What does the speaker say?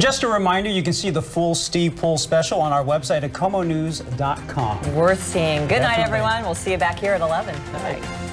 Just a reminder, you can see the full Steve Pool special on our website at KOMO-news.com. Worth seeing. Good night, Definitely. everyone. We'll see you back here at 11. Night.